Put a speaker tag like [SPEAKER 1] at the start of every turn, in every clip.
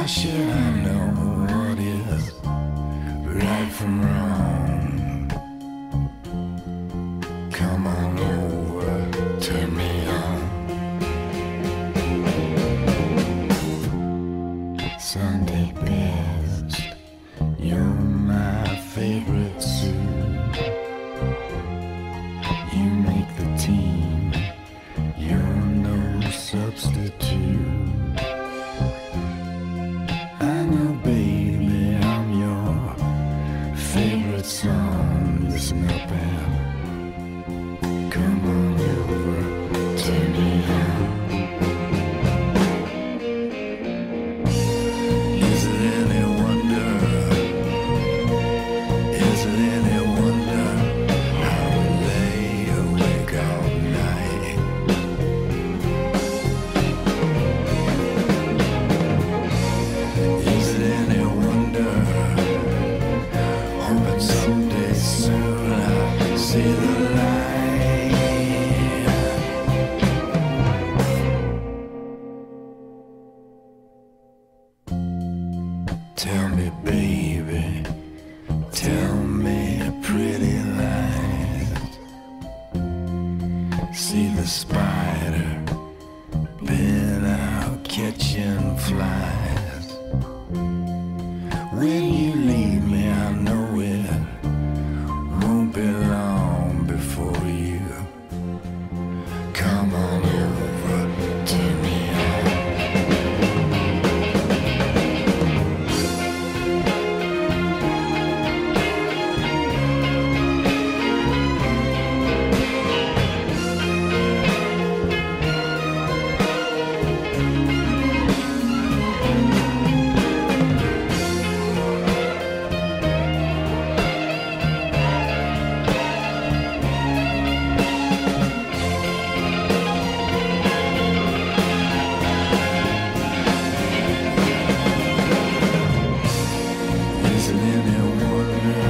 [SPEAKER 1] How should I know what is right from wrong? Come on over, turn me on. Sunday best, you're my favorite suit. You make the team, you're no substitute. I know, baby, I'm your favorite song. Listen up and come on over, turn me on. Is it any wonder? Is it any wonder how we lay awake all night? Is it any wonder? Hoping someday soon I'll see the light. Tell me, baby, tell me pretty lies. See the spider been out catching flies. When you leave me, I know it won't be long before you come on over to me. Is it any wonder?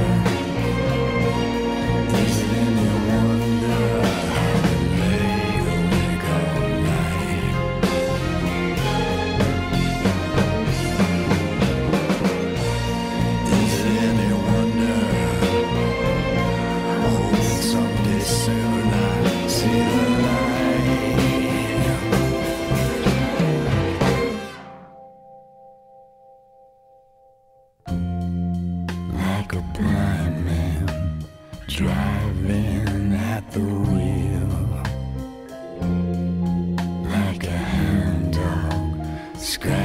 [SPEAKER 1] Is it any wonder how we lay awake all night? Is it any wonder? Oh, someday soon I'll see the light. Like a blind man driving at the wheel, like a hound dog scratching